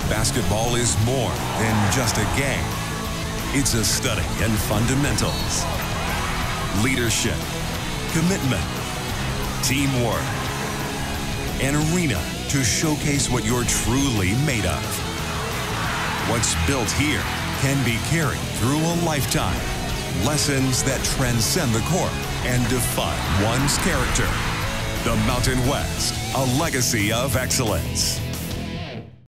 Basketball is more than just a game. It's a study in fundamentals, leadership, commitment, teamwork, an arena to showcase what you're truly made of. What's built here can be carried through a lifetime. Lessons that transcend the court and define one's character. The Mountain West, a legacy of excellence.